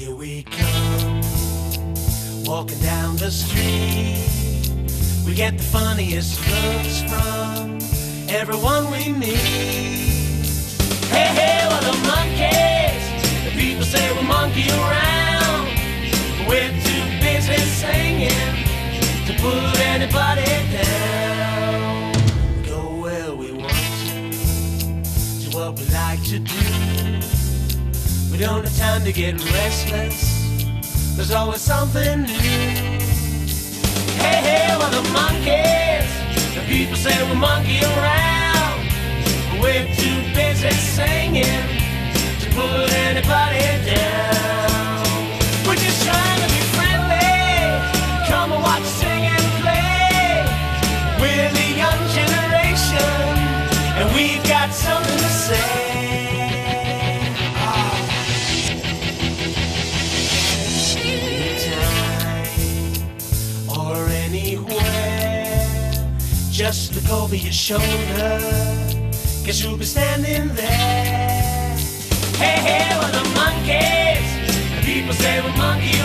Here we come, walking down the street. We get the funniest looks from everyone we meet. Hey, hey, we're the monkeys. The people say we monkey around. We're too busy singing to put anybody down. Go where we want to, do what we like to do. We don't have time to get restless, there's always something new. Hey, hey, we're the monkeys. The people say we monkey around. We're too busy singing to put anybody down. We're just trying to be friendly. Come and watch, sing and play. We're the young generation, and we've got something to say. Just look over your shoulder, guess you'll be standing there. Hey, hey, we're the monkeys. The people say we're monkey